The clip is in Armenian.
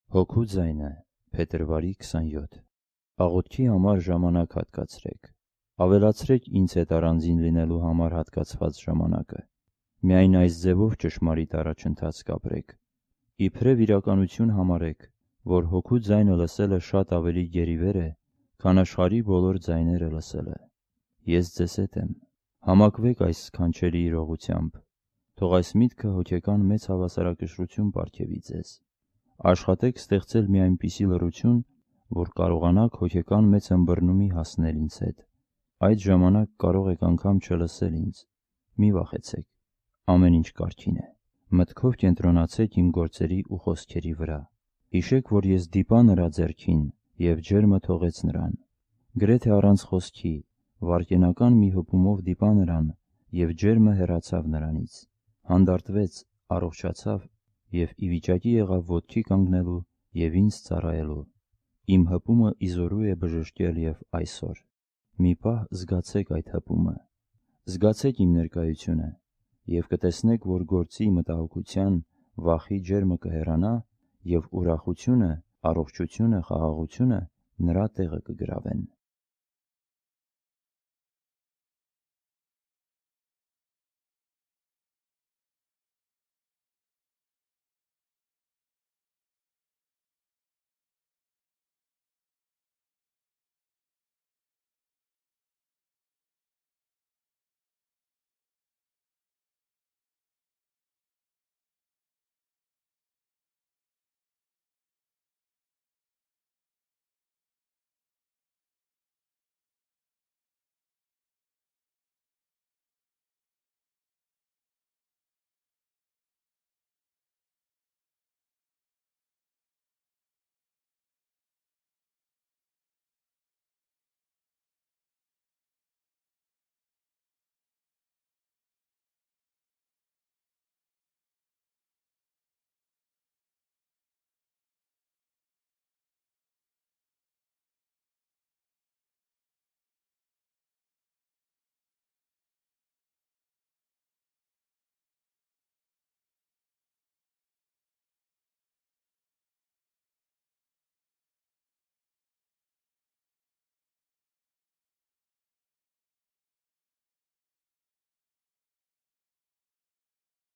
Հոգու ձայնը, փետրվարի 27։ Աղոթքի համար ժամանակ հատկացրեք։ Ավելացրեք ինձ հետ առանձին լինելու համար հատկացված ժամանակը։ Միայն այս ձևով ճշմարիտ առաջընթաց կապրեք։ Իբրև իրականություն համարեք, որ հոգու ձայնը լսելը շատ ավելի գերիվեր է, քան աշխարհի բոլոր ձայները լսելը։ Ես ձեզ հետ եմ։ Համակվեք այս սքանչելի իրողությամբ։ Թող այս միտքը հոգեկան մեծ հավասարակշռություն պարգևի ձեզ։ Աշխատեք ստեղծել մի այնպիսի լռություն, որ կարողանաք հոգեկան մեծ ըմբռնումի հասնել ինձ հետ։ Այդ ժամանակ կարող եք անգամ չլսել ինձ։ Մի վախեցեք։ Ամեն ինչ կարգին է։ Մտքով կենտրոնացեք իմ գործերի ու խոսքերի վրա։ Հիշեք, որ ես դիպա նրա ձեռքին և ջերմը թողեց նրան։ Գրեթե առանց խոսքի, վայրկենական մի հպումով դիպա նրան, և ջերմը հեռացավ նրանից։ Հանդարտվեց, առողջացավ և ի վիճակի եղավ ոտքի կանգնելու և ինձ ծառայելու։ Իմ հպումը իզորու է բժշկել և այսօր։ Մի պահ զգացեք այդ հպումը։ Զգացեք իմ ներկայությունը և կտեսնեք, որ գործի մտահոգության, վախի ջերմը կհեռանա և ուրախությունը, առողջությունը, խաղաղությունը նրա տեղը կգրավեն։